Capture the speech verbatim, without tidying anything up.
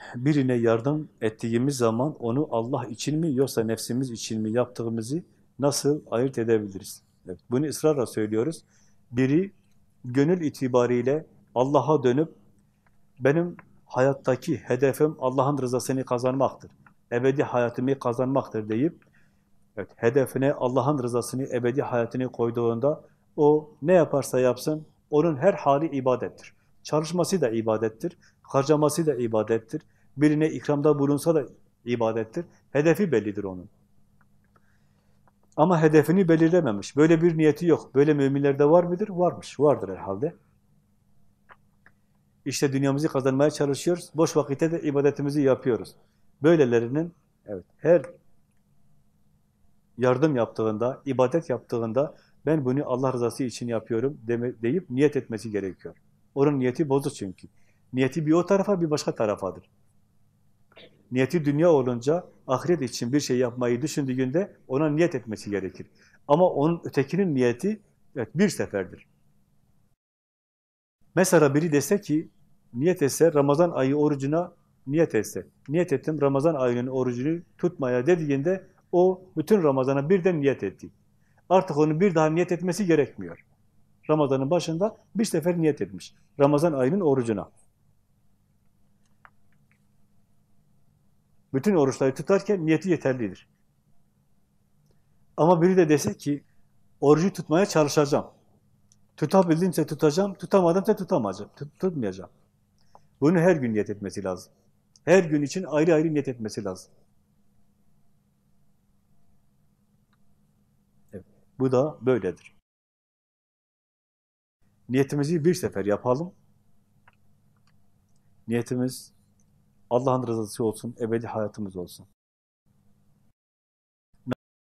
birine yardım ettiğimiz zaman onu Allah için mi yoksa nefsimiz için mi yaptığımızı nasıl ayırt edebiliriz? Evet, bunu ısrarla söylüyoruz. Biri gönül itibariyle Allah'a dönüp benim hayattaki hedefim Allah'ın rızasını kazanmaktır, ebedi hayatımı kazanmaktır deyip evet, hedefine Allah'ın rızasını, ebedi hayatını koyduğunda o ne yaparsa yapsın onun her hali ibadettir. Çalışması da ibadettir, harcaması da ibadettir. Birine ikramda bulunsa da ibadettir. Hedefi bellidir onun. Ama hedefini belirlememiş. Böyle bir niyeti yok. Böyle müminlerde var mıdır? Varmış. Vardır herhalde. İşte dünyamızı kazanmaya çalışıyoruz. Boş vakitte de ibadetimizi yapıyoruz. Böylelerinin evet her yardım yaptığında, ibadet yaptığında ben bunu Allah rızası için yapıyorum deme, deyip niyet etmesi gerekiyor. Onun niyeti bozuk çünkü. Niyeti bir o tarafa bir başka tarafadır. Niyeti dünya olunca ahiret için bir şey yapmayı düşündüğünde ona niyet etmesi gerekir. Ama onun ötekinin niyeti evet, bir seferdir. Mesela biri dese ki niyet etse Ramazan ayı orucuna niyet etse. Niyet ettim Ramazan ayının orucunu tutmaya dediğinde o bütün Ramazan'a birden niyet etti. Artık onun bir daha niyet etmesi gerekmiyor. Ramazan'ın başında bir sefer niyet etmiş. Ramazan ayının orucuna. Bütün oruçları tutarken niyeti yeterlidir. Ama biri de dese ki orucu tutmaya çalışacağım. Tutabildiğimse tutacağım, tutamadımsa tutamayacağım, tut, tutmayacağım. Bunu her gün niyet etmesi lazım. Her gün için ayrı ayrı niyet etmesi lazım. Evet, bu da böyledir. Niyetimizi bir sefer yapalım. Niyetimiz Allah'ın rızası olsun, ebedi hayatımız olsun.